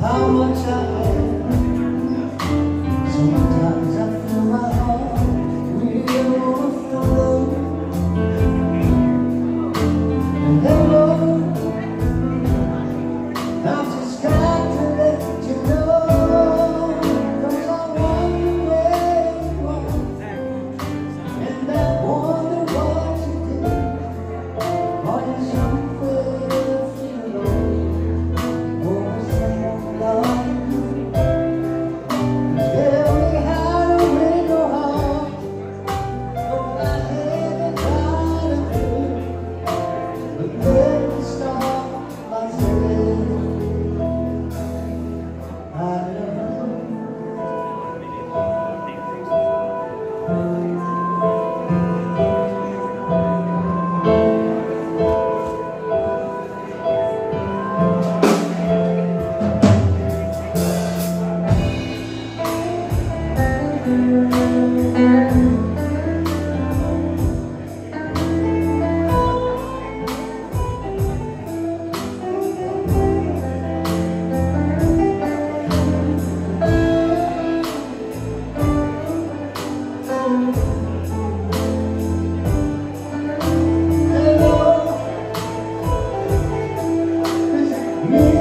how much I have. Sometimes I feel my heart really overflow. And then Lord, I've just got to let you know, 'cause I wonder where you are, and I wonder what you did. Are you somewhere alone? Oh, someone like you. Tell me how to win your heart, but I haven't got a clue. But let me start by saying I love you. Me